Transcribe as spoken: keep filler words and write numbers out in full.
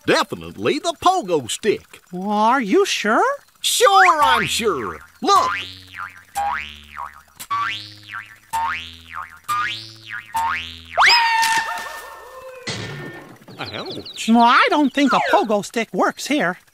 Definitely the pogo stick. Are you sure? Sure, I'm sure. Look. Ouch. Well, I don't think a pogo stick works here.